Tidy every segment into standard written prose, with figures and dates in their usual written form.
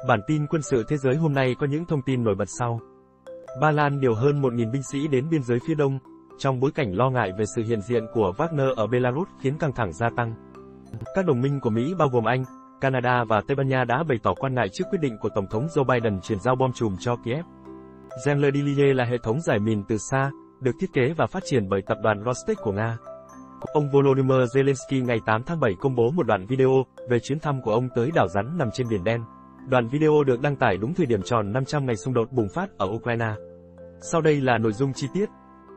Bản tin quân sự thế giới hôm nay có những thông tin nổi bật sau. Ba Lan điều hơn 1.000 binh sĩ đến biên giới phía đông, trong bối cảnh lo ngại về sự hiện diện của Wagner ở Belarus khiến căng thẳng gia tăng. Các đồng minh của Mỹ bao gồm Anh, Canada và Tây Ban Nha đã bày tỏ quan ngại trước quyết định của Tổng thống Joe Biden chuyển giao bom chùm cho Kiev. Zemlya là hệ thống giải mìn từ xa, được thiết kế và phát triển bởi tập đoàn Rostec của Nga. Ông Volodymyr Zelensky ngày 8 tháng 7 công bố một đoạn video về chuyến thăm của ông tới đảo rắn nằm trên Biển Đen. Đoạn video được đăng tải đúng thời điểm tròn 500 ngày xung đột bùng phát ở Ukraine. Sau đây là nội dung chi tiết.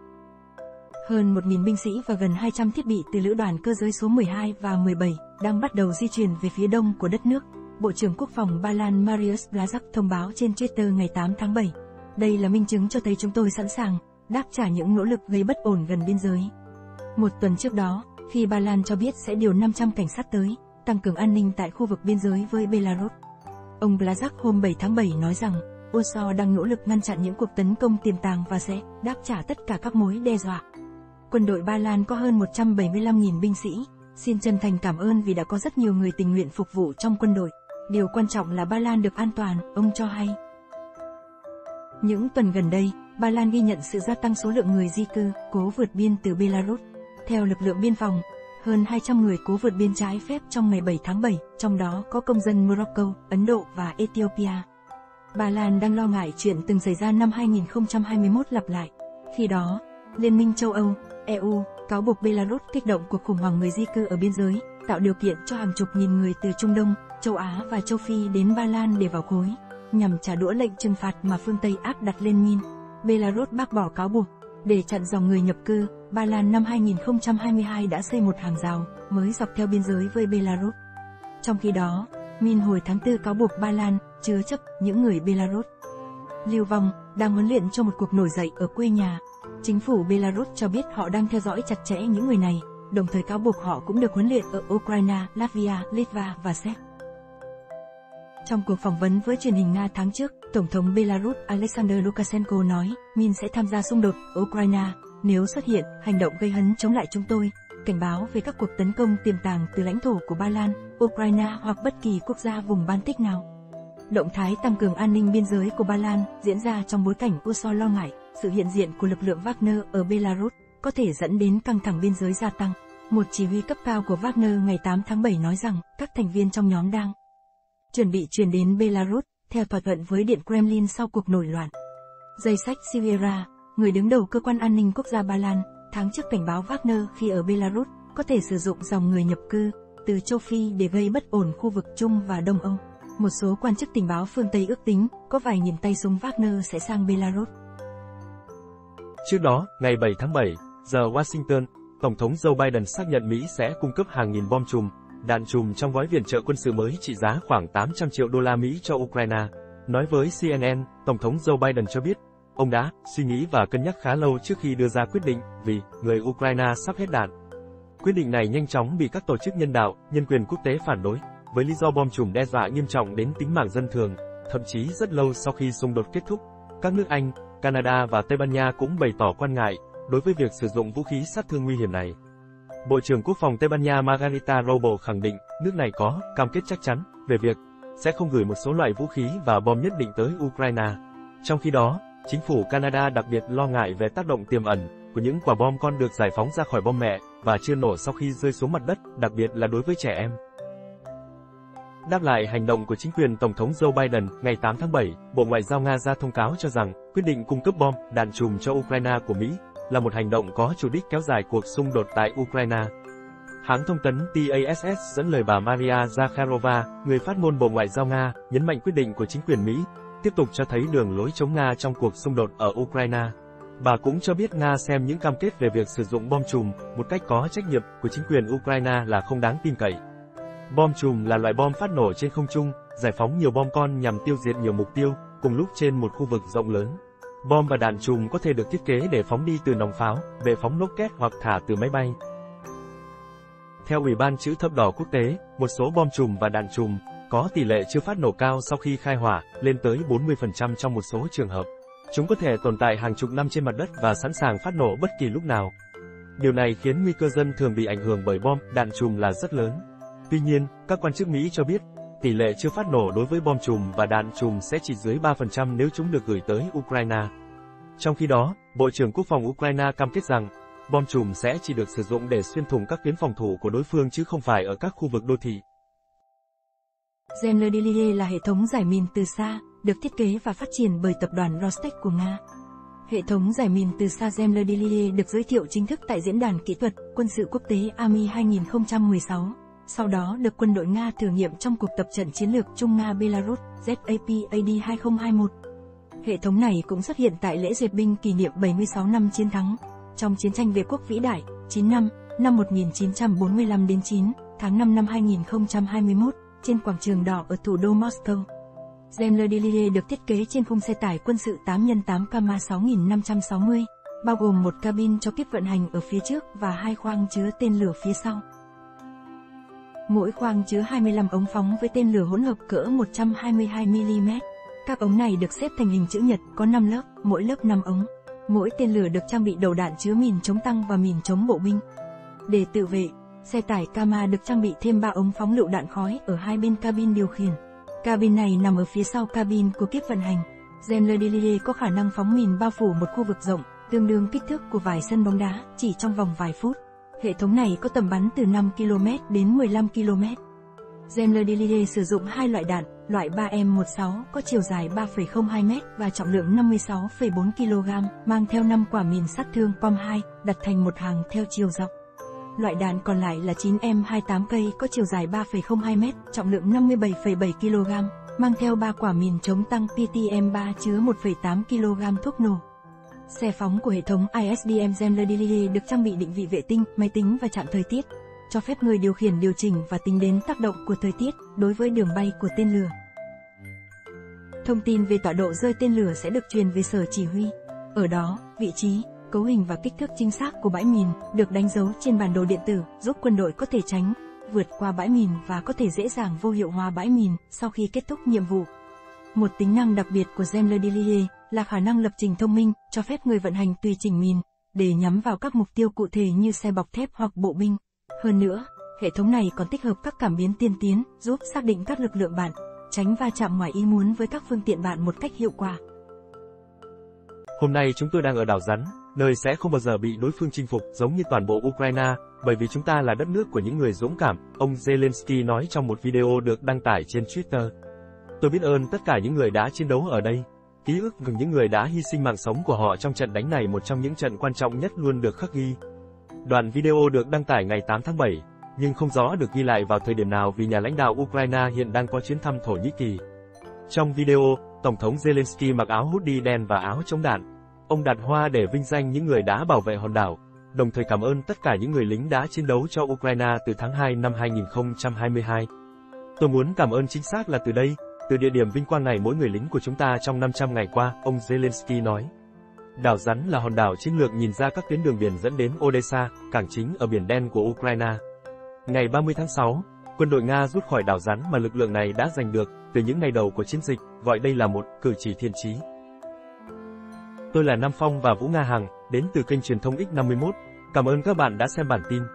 Hơn 1.000 binh sĩ và gần 200 thiết bị từ lữ đoàn cơ giới số 12 và 17 đang bắt đầu di chuyển về phía đông của đất nước. Bộ trưởng Quốc phòng Ba Lan Mariusz Blaszczak thông báo trên Twitter ngày 8 tháng 7. Đây là minh chứng cho thấy chúng tôi sẵn sàng đáp trả những nỗ lực gây bất ổn gần biên giới. Một tuần trước đó, khi Ba Lan cho biết sẽ điều 500 cảnh sát tới, tăng cường an ninh tại khu vực biên giới với Belarus. Ông Blaszczak hôm 7 tháng 7 nói rằng, Warsaw đang nỗ lực ngăn chặn những cuộc tấn công tiềm tàng và sẽ đáp trả tất cả các mối đe dọa. Quân đội Ba Lan có hơn 175.000 binh sĩ. Xin chân thành cảm ơn vì đã có rất nhiều người tình nguyện phục vụ trong quân đội. Điều quan trọng là Ba Lan được an toàn, ông cho hay. Những tuần gần đây, Ba Lan ghi nhận sự gia tăng số lượng người di cư, cố vượt biên từ Belarus. Theo lực lượng biên phòng, hơn 200 người cố vượt biên trái phép trong ngày 7 tháng 7, trong đó có công dân Morocco, Ấn Độ và Ethiopia. Ba Lan đang lo ngại chuyện từng xảy ra năm 2021 lặp lại. Khi đó, Liên minh châu Âu, EU, cáo buộc Belarus kích động cuộc khủng hoảng người di cư ở biên giới, tạo điều kiện cho hàng chục nghìn người từ Trung Đông, châu Á và châu Phi đến Ba Lan để vào khối, nhằm trả đũa lệnh trừng phạt mà phương Tây áp đặt lên Min. Belarus bác bỏ cáo buộc. Để chặn dòng người nhập cư, Ba Lan năm 2022 đã xây một hàng rào mới dọc theo biên giới với Belarus. Trong khi đó, Min hồi tháng 4 cáo buộc Ba Lan chứa chấp những người Belarus lưu vong đang huấn luyện cho một cuộc nổi dậy ở quê nhà. Chính phủ Belarus cho biết họ đang theo dõi chặt chẽ những người này, đồng thời cáo buộc họ cũng được huấn luyện ở Ukraine, Latvia, Litva và Séc. Trong cuộc phỏng vấn với truyền hình Nga tháng trước, Tổng thống Belarus Alexander Lukashenko nói, Min sẽ tham gia xung đột ở Ukraine nếu xuất hiện hành động gây hấn chống lại chúng tôi, cảnh báo về các cuộc tấn công tiềm tàng từ lãnh thổ của Ba Lan, Ukraine hoặc bất kỳ quốc gia vùng Baltic nào. Động thái tăng cường an ninh biên giới của Ba Lan diễn ra trong bối cảnh Warsaw lo ngại sự hiện diện của lực lượng Wagner ở Belarus có thể dẫn đến căng thẳng biên giới gia tăng. Một chỉ huy cấp cao của Wagner ngày 8 tháng 7 nói rằng các thành viên trong nhóm đang chuẩn bị chuyển đến Belarus, theo thỏa thuận với Điện Kremlin sau cuộc nổi loạn. Jacek Sierra, người đứng đầu cơ quan an ninh quốc gia Ba Lan, tháng trước cảnh báo Wagner khi ở Belarus có thể sử dụng dòng người nhập cư từ châu Phi để gây bất ổn khu vực Trung và Đông Âu. Một số quan chức tình báo phương Tây ước tính có vài nghìn tay súng Wagner sẽ sang Belarus. Trước đó, ngày 7 tháng 7, giờ Washington, Tổng thống Joe Biden xác nhận Mỹ sẽ cung cấp hàng nghìn bom chùm, đạn chùm trong gói viện trợ quân sự mới trị giá khoảng 800 triệu đô la Mỹ cho Ukraine. Nói với CNN, Tổng thống Joe Biden cho biết, ông đã suy nghĩ và cân nhắc khá lâu trước khi đưa ra quyết định vì người Ukraine sắp hết đạn. Quyết định này nhanh chóng bị các tổ chức nhân đạo, nhân quyền quốc tế phản đối, với lý do bom chùm đe dọa nghiêm trọng đến tính mạng dân thường, thậm chí rất lâu sau khi xung đột kết thúc. Các nước Anh, Canada và Tây Ban Nha cũng bày tỏ quan ngại đối với việc sử dụng vũ khí sát thương nguy hiểm này. Bộ trưởng Quốc phòng Tây Ban Nha Margarita Robles khẳng định nước này có cam kết chắc chắn về việc sẽ không gửi một số loại vũ khí và bom nhất định tới Ukraine. Trong khi đó, chính phủ Canada đặc biệt lo ngại về tác động tiềm ẩn của những quả bom con được giải phóng ra khỏi bom mẹ và chưa nổ sau khi rơi xuống mặt đất, đặc biệt là đối với trẻ em. Đáp lại hành động của chính quyền Tổng thống Joe Biden, ngày 8 tháng 7, Bộ Ngoại giao Nga ra thông cáo cho rằng quyết định cung cấp bom, đạn chùm cho Ukraine của Mỹ là một hành động có chủ đích kéo dài cuộc xung đột tại Ukraine. Hãng thông tấn TASS dẫn lời bà Maria Zakharova, người phát ngôn Bộ Ngoại giao Nga, nhấn mạnh quyết định của chính quyền Mỹ tiếp tục cho thấy đường lối chống Nga trong cuộc xung đột ở Ukraine. Bà cũng cho biết Nga xem những cam kết về việc sử dụng bom chùm một cách có trách nhiệm của chính quyền Ukraine là không đáng tin cậy. Bom chùm là loại bom phát nổ trên không trung, giải phóng nhiều bom con nhằm tiêu diệt nhiều mục tiêu, cùng lúc trên một khu vực rộng lớn. Bom và đạn chùm có thể được thiết kế để phóng đi từ nòng pháo, bệ phóng rocket hoặc thả từ máy bay. Theo Ủy ban Chữ thập đỏ quốc tế, một số bom chùm và đạn chùm có tỷ lệ chưa phát nổ cao sau khi khai hỏa, lên tới 40% trong một số trường hợp. Chúng có thể tồn tại hàng chục năm trên mặt đất và sẵn sàng phát nổ bất kỳ lúc nào. Điều này khiến nguy cơ dân thường bị ảnh hưởng bởi bom, đạn chùm là rất lớn. Tuy nhiên, các quan chức Mỹ cho biết, tỷ lệ chưa phát nổ đối với bom chùm và đạn chùm sẽ chỉ dưới 3% nếu chúng được gửi tới Ukraine. Trong khi đó, Bộ trưởng Quốc phòng Ukraine cam kết rằng, bom chùm sẽ chỉ được sử dụng để xuyên thủng các tuyến phòng thủ của đối phương chứ không phải ở các khu vực đô thị. Zemlya là hệ thống giải mìn từ xa, được thiết kế và phát triển bởi tập đoàn Rostec của Nga. Hệ thống giải mìn từ xa Zemlya được giới thiệu chính thức tại Diễn đàn Kỹ thuật, Quân sự Quốc tế AMI 2016, sau đó được quân đội Nga thử nghiệm trong cuộc tập trận chiến lược Trung Nga-Belarus ZAPAD 2021. Hệ thống này cũng xuất hiện tại lễ duyệt binh kỷ niệm 76 năm chiến thắng trong chiến tranh Vệ quốc vĩ đại, 9 năm, năm 1945 đến 9 tháng 5 năm 2021, trên quảng trường đỏ ở thủ đô Moscow. Zemlya được thiết kế trên khung xe tải quân sự 8x8 Kama 6560, bao gồm một cabin cho kíp vận hành ở phía trước và 2 khoang chứa tên lửa phía sau. Mỗi khoang chứa 25 ống phóng với tên lửa hỗn hợp cỡ 122mm. Các ống này được xếp thành hình chữ nhật, có 5 lớp, mỗi lớp 5 ống. Mỗi tên lửa được trang bị đầu đạn chứa mìn chống tăng và mìn chống bộ binh. Để tự vệ, xe tải Kama được trang bị thêm 3 ống phóng lựu đạn khói ở hai bên cabin điều khiển. Cabin này nằm ở phía sau cabin của kíp vận hành. Zemlya có khả năng phóng mìn bao phủ một khu vực rộng, tương đương kích thước của vài sân bóng đá, chỉ trong vòng vài phút. Hệ thống này có tầm bắn từ 5 km đến 15 km. Zemlya sử dụng hai loại đạn, loại 3M16 có chiều dài 3,02 m và trọng lượng 56,4 kg, mang theo 5 quả mìn sát thương POM-2, đặt thành một hàng theo chiều dọc. Loại đạn còn lại là 9M28 cây có chiều dài 3,02 m, trọng lượng 57,7 kg, mang theo 3 quả mìn chống tăng PTM3 chứa 1,8 kg thuốc nổ. Xe phóng của hệ thống ISDM Zemlya được trang bị định vị vệ tinh, máy tính và trạm thời tiết, cho phép người điều khiển điều chỉnh và tính đến tác động của thời tiết đối với đường bay của tên lửa. Thông tin về tọa độ rơi tên lửa sẽ được truyền về sở chỉ huy. Ở đó, vị trí, cấu hình và kích thước chính xác của bãi mìn được đánh dấu trên bản đồ điện tử, giúp quân đội có thể tránh, vượt qua bãi mìn và có thể dễ dàng vô hiệu hóa bãi mìn sau khi kết thúc nhiệm vụ. Một tính năng đặc biệt của Zemlya là khả năng lập trình thông minh, cho phép người vận hành tùy chỉnh mìn để nhắm vào các mục tiêu cụ thể như xe bọc thép hoặc bộ binh. Hơn nữa, hệ thống này còn tích hợp các cảm biến tiên tiến, giúp xác định các lực lượng bạn, tránh va chạm ngoài ý muốn với các phương tiện bạn một cách hiệu quả. Hôm nay chúng tôi đang ở đảo Rắn, nơi sẽ không bao giờ bị đối phương chinh phục giống như toàn bộ Ukraine, bởi vì chúng ta là đất nước của những người dũng cảm, ông Zelensky nói trong một video được đăng tải trên Twitter. Tôi biết ơn tất cả những người đã chiến đấu ở đây. Ký ức về những người đã hy sinh mạng sống của họ trong trận đánh này, một trong những trận quan trọng nhất luôn được khắc ghi. Đoạn video được đăng tải ngày 8 tháng 7, nhưng không rõ được ghi lại vào thời điểm nào vì nhà lãnh đạo Ukraine hiện đang có chuyến thăm Thổ Nhĩ Kỳ. Trong video, Tổng thống Zelensky mặc áo hoodie đen và áo chống đạn. Ông đặt hoa để vinh danh những người đã bảo vệ hòn đảo, đồng thời cảm ơn tất cả những người lính đã chiến đấu cho Ukraine từ tháng 2 năm 2022. Tôi muốn cảm ơn chính xác là từ đây, từ địa điểm vinh quang này mỗi người lính của chúng ta trong 500 ngày qua, ông Zelensky nói. Đảo Rắn là hòn đảo chiến lược nhìn ra các tuyến đường biển dẫn đến Odessa, cảng chính ở Biển Đen của Ukraine. Ngày 30 tháng 6, quân đội Nga rút khỏi đảo Rắn mà lực lượng này đã giành được từ những ngày đầu của chiến dịch, gọi đây là một cử chỉ thiện chí. Tôi là Nam Phong và Vũ Nga Hằng, đến từ kênh truyền thông X51. Cảm ơn các bạn đã xem bản tin.